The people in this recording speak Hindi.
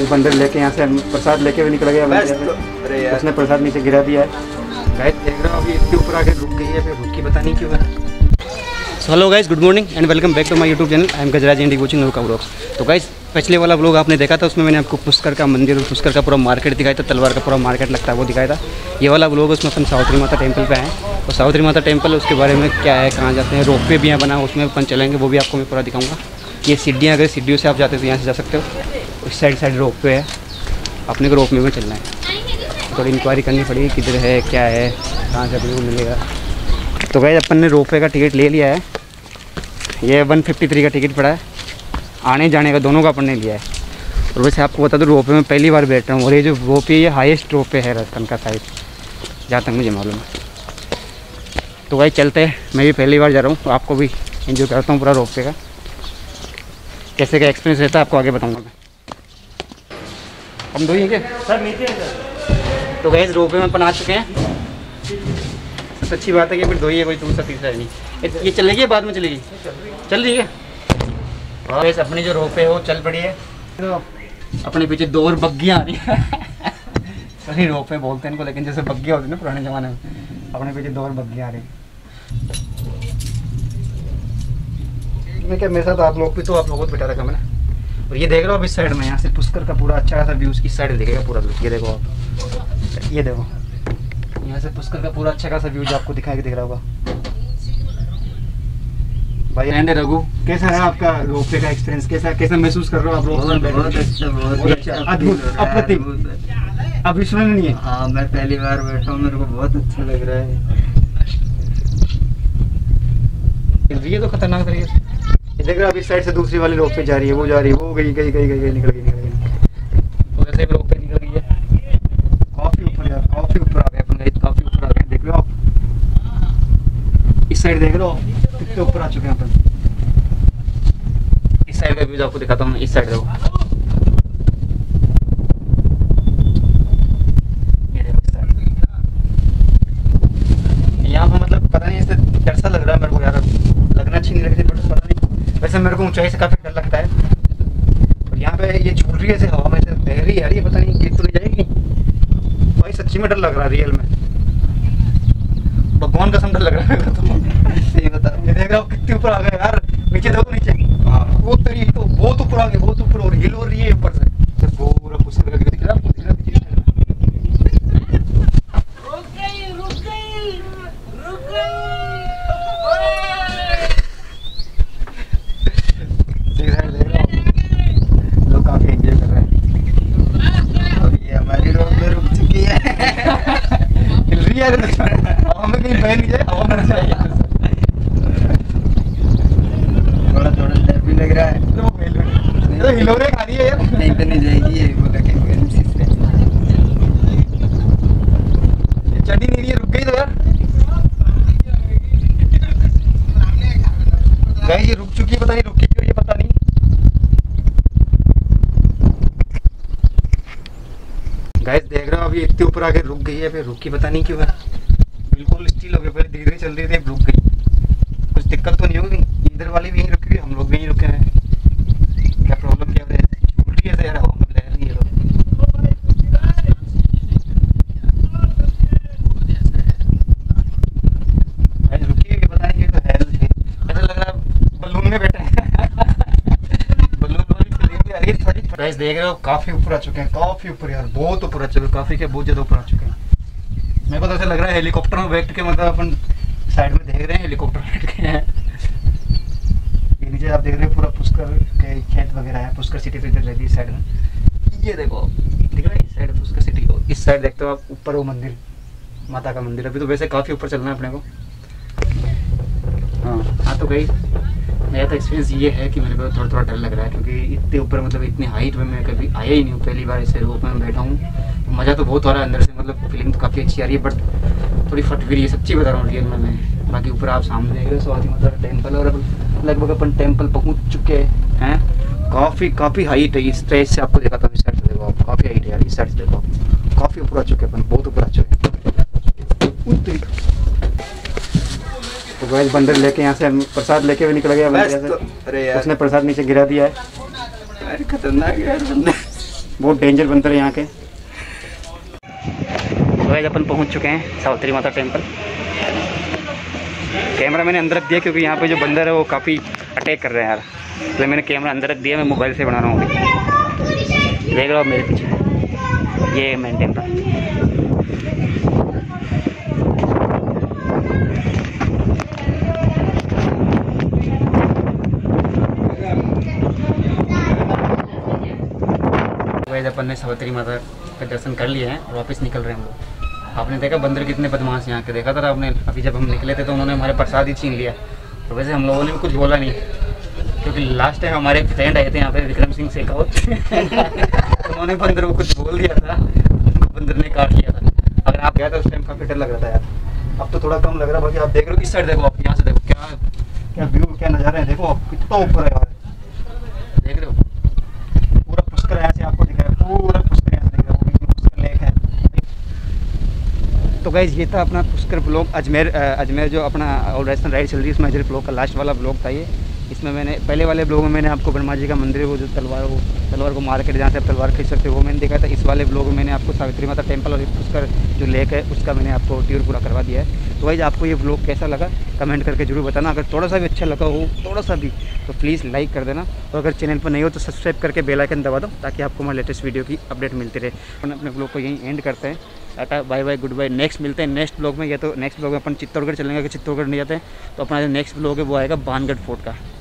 बंदर लेके यहाँ से प्रसाद लेके हुए निकल गया। अरे यार उसने प्रसाद नीचे गिरा दिया है। गाइस देख रहा हूँ अभी इसके ऊपर आके रुक गई है, फिर रुकी पता नहीं क्यों है। Hello guys, good morning and welcome back to my YouTube channel. I am Gajraj and watching Noor का व्लॉग्स। तो गाइस पिछले वाला व्लॉग आपने देखा था, उसमें मैंने आपको पुष्कर का मंदिर और पुष्कर का पूरा मार्केट दिखाया था, तलवार का पूरा मार्केट लगता है वो दिखाया था। ये वाला व्लॉग उसमें अपन सावित्री माता टेम्पल पे आए हैं, और सावित्री माता टेम्पल उसके बारे में क्या है, कहाँ जाते हैं, रोप वे भी यहाँ बना उसमें अपन चलेंगे, वो भी आपको मैं पूरा दिखाऊंगा। ये सीढ़ियाँ, अगर सीढ़ियों से आप जाते तो यहाँ से जा सकते हो। उस साइड रोप वे है, अपने को रोप वे में चलना है। थोड़ी इंक्वायरी करनी पड़ेगी किधर है, क्या है, कहाँ से अपने को मिलेगा। तो गाइस अपन ने रोप वे का टिकट ले लिया है। ये 153 का टिकट पड़ा है, आने जाने का दोनों का अपन ने लिया है। और वैसे आपको बता दो रोप वे में पहली बार बैठ रहा हूँ, और ये जो रोप वे ये हाईएस्ट रोप वे है राजस्थान का शायद, जहाँ तक मुझे मालूम है। तो गाइस चलते हैं, मैं भी पहली बार जा रहा हूँ, आपको भी एंजॉय करता हूँ पूरा रोप वे का, कैसे क्या एक्सपीरियंस रहता है आपको आगे बताऊँगा मैं। हम दो ही क्या सर नीचे है सर। तो गाइस रोप वे में अपन आ चुके हैं। सबसे अच्छी बात है कि फिर दो ही है, कोई दूसरा तीसरा है नहीं। ये चलेगी बाद में चलेगी, चल रही है। और इस अपनी जो रोप है वो चल पड़ी है। तो अपने पीछे दो और बग्गियाँ आ रही है। सही रोप है बोलते हैं इनको, लेकिन जैसे बग्गियाँ होती है ना पुराने ज़माने में, अपने पीछे दो और बग्गियाँ आ रही है। क्या मेरे साथ आप लोग भी, तो आप लोगों को बिठा रखा मैंने। और ये देख रहे हो अब इस साइड में, यहाँ से पुष्कर का पूरा अच्छा खासा व्यू इस साइड दिखेगा पूरा। ये देखो आप, ये देखो यहाँ से पुष्कर का पूरा अच्छा खासा व्यू जो आपको दिखाई दिख रहा होगा। भाई एंड रघु, कैसा है आपका रोप वे का एक्सपीरियंस? कैसा महसूस कर रहे हो आप रोप वे? बहुत अच्छा, अद्भुत, अप्रतिम, अविस्मरणीय। हाँ मैं पहली बार बैठा हूँ, मेरे को बहुत अच्छा लग रहा है। ये तो खतरनाक तरीके से ये देख रहे हो, अब इस साइड से दूसरी वाली रोप पे जा रही है, वो जा रही है, वो गई निकल गई। तो वैसे भी रोप पे निकल गई है। काफी ऊपर यार, काफी ऊपर आ गए अपन, काफी ऊपर आ गए। देख रहे हो आप इस साइड, देख रहे हो कितने ऊपर आ चुके हैं अपन। इस साइड का व्यू आपको दिखाता हूँ, इस साइड देखो, ये देखो इस साइड। यहाँ पे मतलब पता नहीं, इससे डर सा लग रहा है मेरे को यार, लगना अच्छी नहीं लगती बट पता नहीं। वैसे मेरे को ऊंचाई से काफी डर लगता है। और यहाँ पे ये झूल रही है ऐसे हवा में से बह रही है यार, ये पता नहीं गिर तो नहीं जाएगी भाई। सच्ची में डर लग रहा है, रियल में भगवान कसम डर लग रहा है। सही बता, ये देख रहा हूँ कितने ऊपर आ गए यार। नीचे देखो, नीचे वो तेरी तो बहुत ऊपर आ गए, बहुत ऊपर, और हिल हो रही है ऊपर से पूरा पुष्कर का दिख रहा है। लोग काफी एंजॉय कर रहे हैं। और ये हमारी रोड में रुक चुकी है। हिल रही है, हवा में कहीं बह नहीं जाए, हवा में जाए। थोड़ा डर भी लग रहा है। तो हिलोरे खा रही है यार, नहीं तो नहीं जाएगी ये, बोला कि चढ़ी नहीं रही है, रुक गई तो यार। गाइस ये रुक चुकी है, पता नहीं रुकी क्यों, ये पता नहीं। गाइस देख रहे हो अभी इतने ऊपर आके रुक गई है, फिर रुकी पता नहीं क्यों है। बिल्कुल स्टिल हो गई, पहले धीरे धीरे चल रही थी, रुक गई। कुछ दिक्कत तो नहीं होगी? इधर वाली भी यहीं रुकी हुई, हम लोग भी यहीं रुके हैं। क्या प्रॉब्लम क्या है? झूल रही है यार, हवा में लहर रही है। तो रुकी हुई पता नहीं, तो है ऐसा लग रहा है बलून में बैठे हैं। बलून वाली फीलिंग भी आ रही है थोड़ी। गाइस देख रहे हो काफी ऊपर आ चुके हैं, काफी ऊपर यार, बहुत ऊपर आ चुके हैं, काफी क्या बहुत ज्यादा ऊपर आ चुके हैं। मेरे को तो ऐसा लग रहा है हेलीकॉप्टर में बैठ के, मतलब अपन साइड में देख रहे हैं हेलीकॉप्टर बैठ के हैं। ये नीचे आप देख रहे हैं पूरा पुष्कर के खेत वगैरह है, पुष्कर सिटी तो इधर रहती है साइड में। ये देखो दिख रहा है इस साइड पुष्कर सिटी को, इस साइड देखते हो आप ऊपर वो मंदिर, माता का मंदिर। अभी तो वैसे काफ़ी ऊपर चलना है अपने को। हाँ तो गई मेरा तो एक्सपीरियंस ये है कि मेरे को थोड़ा डर लग रहा है, क्योंकि इतने ऊपर मतलब इतनी हाइट में मैं कभी आया ही नहीं हूँ, पहली बार ऐसे रोप में बैठा हूँ। मज़ा तो बहुत हो रहा है अंदर से, मतलब फीलिंग तो काफ़ी अच्छी आ रही है, बट थोड़ी फट भी रही है, सच्ची बता रहा हूँ रियल में मैं। बाकी ऊपर आप सामने देख रहे हो स्वाति माता टेम्पल, और अब लगभग अपन टेम्पल पहुँच चुके हैं। काफ़ी हाइट है, इस स्टेज से आपको दिखाता हूँ। इस साइड से देखो आप, काफ़ी हाइट है यार, इस साइड से देखो काफ़ी ऊपर आ चुके हैं अपन, बहुत ऊपर आ चुके हैं। तो गाइस बंदर लेके यहाँ से प्रसाद लेके भी निकल गया। अरे यार उसने प्रसाद नीचे गिरा दिया है। अरे खतरनाक है यार बंदर। बहुत डेंजर बंदर है यहाँ के। तो गाइस अपन पहुँच चुके हैं सावित्री माता टेम्पल। कैमरा मैंने अंदर रख दिया क्योंकि यहाँ पे जो बंदर है वो काफ़ी अटैक कर रहे हैं यार, इसलिए मैंने कैमरा अंदर रख दिया। मैं मोबाइल से बना रहा हूँ अभी, देख रहे हो आप मेरे पीछे, ये मेन टेम्पल। गाइस अपन ने सावित्री माता के दर्शन कर लिए हैं और वापस निकल रहे हैं हम लोग। आपने देखा बंदर कितने बदमाश यहाँ के, देखा था आपने अभी जब हम निकले थे तो उन्होंने हमारे प्रसाद ही छीन लिया। तो वैसे हम लोगों ने भी कुछ बोला नहीं क्योंकि लास्ट टाइम हमारे फ्रेंड आए थे यहाँ पे विक्रम सिंह शेखावत उन्होंने बंदर को कुछ बोल दिया था, उनको बंदर ने काट लिया था। अगर आप गया था उस टाइम काफ़ी डर लग रहा था यार, अब तो थोड़ा कम लग रहा है। बाकी आप देख रहे हो इस साइड देखो, आप यहाँ से देखो क्या क्या व्यू क्या नज़ारे हैं, देखो आप कितना ऊपर है यार, देख रहे हो पूरा पुष्कर यहाँ से आपको दिखा है, पूरा पुष्कर यहाँ से दिख रहा है, पुष्कर लेक है। तो गाइज ये था अपना पुष्कर ब्लॉग अजमेर जो अपना ऑलरेडी राइड चल रही है उसमें अजमेर ब्लॉग का लास्ट वाला ब्लॉग था ये। इसमें मैंने पहले वाले ब्लॉग में मैंने आपको ब्रह्मा जी का मंदिर है वो जो तलवार को मार कर जहाँ से आप तलवार खींच सकते हो वो मैंने देखा था। इस वाले ब्लॉग में मैंने आपको सावित्री माता टेम्पल और पुष्कर जो लेक है उसका मैंने आपको टूर पूरा करवा दिया है। तो गाइज आपको ये ब्लॉग कैसा लगा कमेंट करके जरूर बताना। अगर थोड़ा सा भी अच्छा लगा हो, थोड़ा सा भी, तो प्लीज़ लाइक कर देना और अगर चैनल पर नहीं हो तो सब्सक्राइब करके बेल आइकन दबा दो ताकि आपको हमारे लेटेस्ट वीडियो की अपडेट मिलती रहे। अपन अपने ब्लॉग को यहीं एंड करते हैं। Tata bye bye goodbye. Next मिलते हैं नेक्स्ट ब्लॉग में, या तो नेक्स्ट ब्लॉग में अपन चित्तौड़गढ़ चलेंगे। अगर चित्तौड़गढ़ नहीं जाते हैं तो अपना जो नेक्स्ट ब्लॉग है वो आएगा बानगढ़ फोर्ट का।